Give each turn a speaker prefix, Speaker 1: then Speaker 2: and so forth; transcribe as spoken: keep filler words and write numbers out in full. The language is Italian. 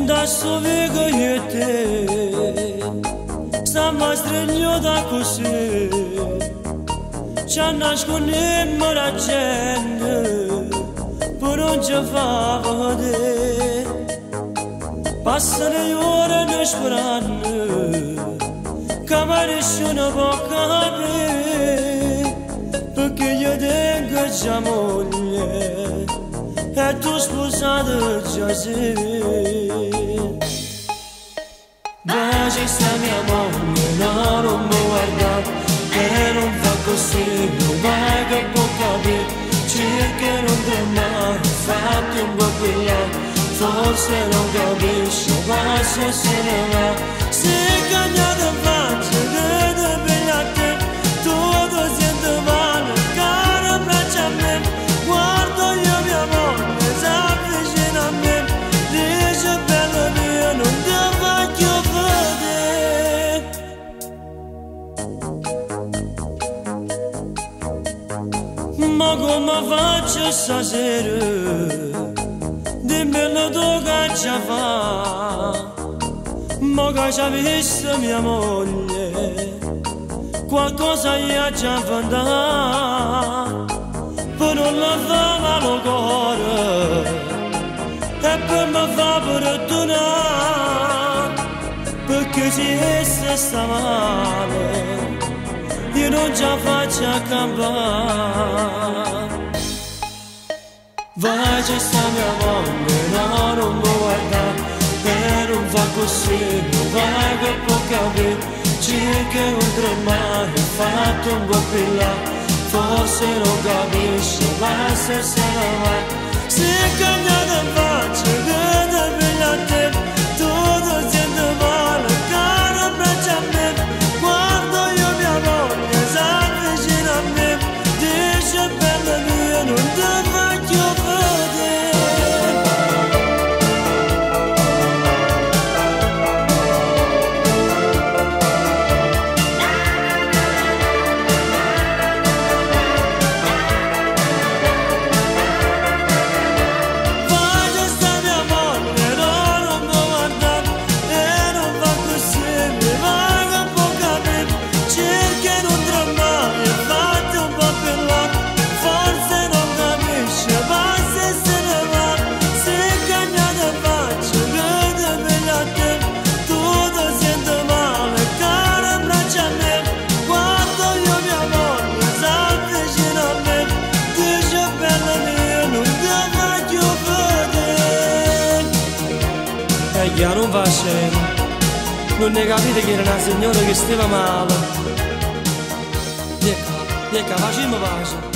Speaker 1: da sovego jete sa mastrelio da così c'ha nascone mora gente per non ci fa vedere passano le ore ne sperano cavare una bocca perché io tengo già moglie e tu sposata già sei. Baci sta mia moglie, no non mi guarda e non fa così, non vai che può capire, cerca non ti mai fatti un po' più là, forse non capisci, ma se se ne va, se cagnata faccia che ti piglia a te, tutto sente male, cara braccia a me, guardo io mia moglie, si avvicina a me, dice bella mia, non ti voglio vedere. Ma come faccio stasera? Dimmelo tu che ci fa, ma che ci ha visto mia moglie, qualcosa gli ha già inventato, per non la fa male al cuore, e per me fa perdonare, perché se essa sta male, io non ci faccio a campare. Vai c'è sta mia moglie, no non mi guarda e non fa così, vai che può capire, cerca oltre il mare, fatto un po' più là, forse non capisce, ma se se ne va, se cagnata faccia che ti piglia a te, tutto sente male, cara braccia a me, guardo io mia moglie, si avvicina a me, dice bella mia, non ti voglio vedere. Vai sta mia moglie, no non mi guarda e non fa così, mi va che può capire, cerca non tremare, fatti un po' più là, forse non capisce, ma se se ne va, se cagnata faccia che ti piglia a te, tutto sente male, cara braccia a me, guardo io mia moglie, si avvicina a me, dice bella mia, non ti voglio vedere. E io non facevo, non ne capite che era una signora che stava male. Ecco, ecco, facciamo pace.